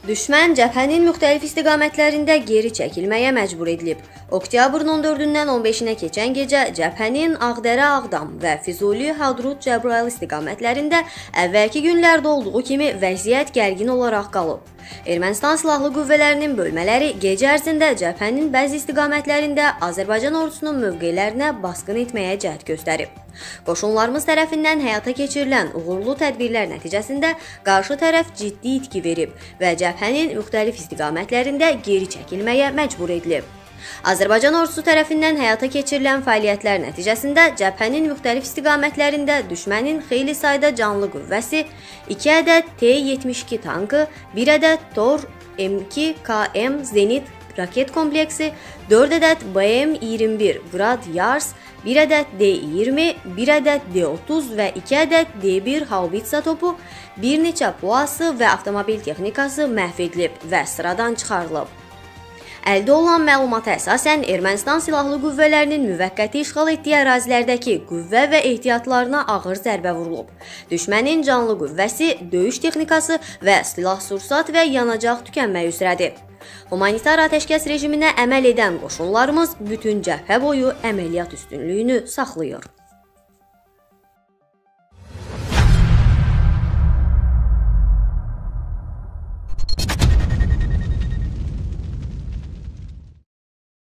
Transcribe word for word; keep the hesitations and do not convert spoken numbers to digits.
Düşmən cəbhənin müxtəlif istiqamətlərində geri çəkilməyə məcbur edilib. Oktyabrın on dördündən on beşinə keçən gecə cəbhənin Ağdərə-Ağdam və Füzuli-Hadrut-Cəbrayıl istiqamətlərində əvvəlki günlərdə olduğu kimi vəziyyət gərgin olaraq qalıb. Ermənistan silahlı qüvvələrinin bölmələri gecə ərzində cəbhənin bəzi istiqamətlərində Azərbaycan ordusunun mövqelərinə basqın etməyə cəhd göstərib. Qoşunlarımız tərəfindən həyata keçirilən uğurlu tədbirlər nəticəsində qarşı tərəf ciddi itki verib və cəbhənin müxtəlif istiqamətlərində geri çəkilməyə məcbur edilib. Azərbaycan ordusu tərəfindən həyata keçirilən fəaliyyətlər nəticəsində cəbhənin müxtəlif istiqamətlərində düşmənin xeyli sayda canlı qüvvəsi, iki ədəd T yetmiş iki tankı, bir ədəd Tor M iki K M Zenit raket kompleksi, dörd ədəd B M iyirmi bir Grad Yars, bir ədəd D iyirmi, bir ədəd D otuz və iki ədəd D bir Haubitsa topu, bir neçə PUAsı və avtomobil texnikası məhv edilib və sıradan çıxarılıb. Əldə olunan məlumata əsasən Ermənistan silahlı qüvvələrinin müvəqqəti işğal etdiyi ərazilərdəki qüvvə və ehtiyatlarına ağır zərbə vurulub. Düşmənin canlı qüvvəsi, döyüş texnikası və silah-sursat və yanacaq tükənmək üzrədir. Humanitar atəşkəs rejiminə əməl edən qoşunlarımız bütün cəbhə boyu əməliyyat üstünlüyünü saxlayır.